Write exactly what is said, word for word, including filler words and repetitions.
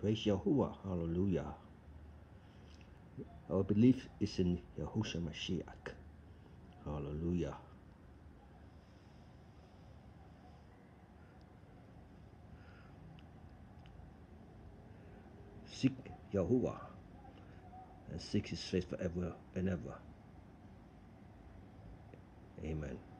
Praise Yahuwah. Hallelujah. Our belief is in Yahushua Mashiach. Hallelujah. Seek Yahuwah and seek his face forever and ever. Amen.